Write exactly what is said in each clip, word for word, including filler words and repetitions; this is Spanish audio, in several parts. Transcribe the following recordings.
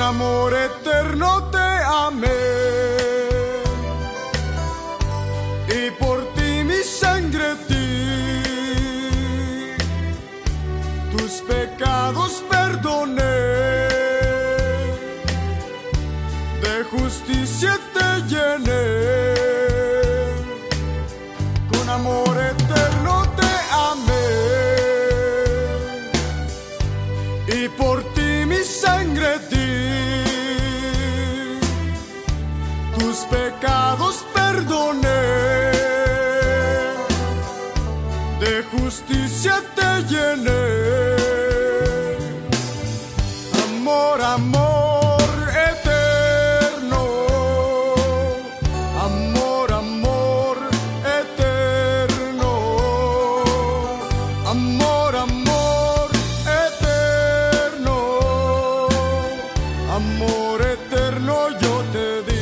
amor eterno te amé, y por ti mi sangre di, tus pecados perdoné, de justicia te llené, con amor eterno te amé, y por ti mi sangre di, tus pecados perdoné, de justicia te llené. Amor, amor eterno, amor, amor eterno, amor, amor eterno, amor eterno yo te di.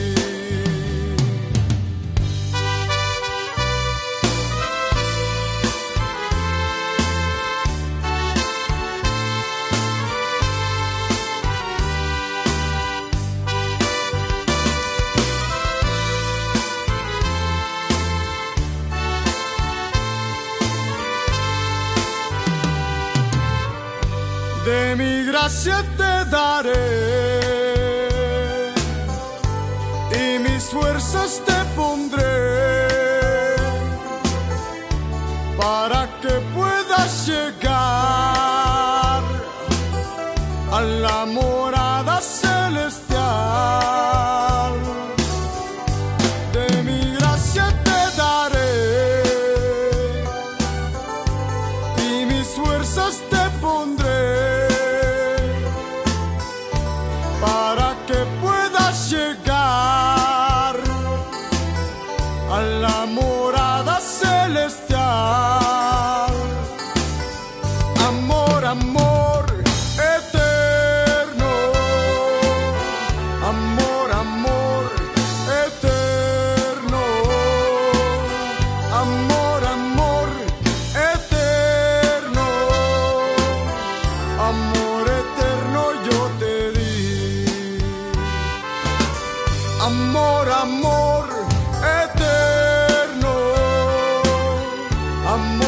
De mi gracia te daré, y mis fuerzas te pondré, para que puedas llegar a la morada celestial. De mi gracia te daré, y mis fuerzas te pondré, para que puedas llegar a la morada celestial. Amor, amor eterno, amor, amor eterno, amor, amor eterno, amor eterno yo te di. Amor, amor eterno, amor.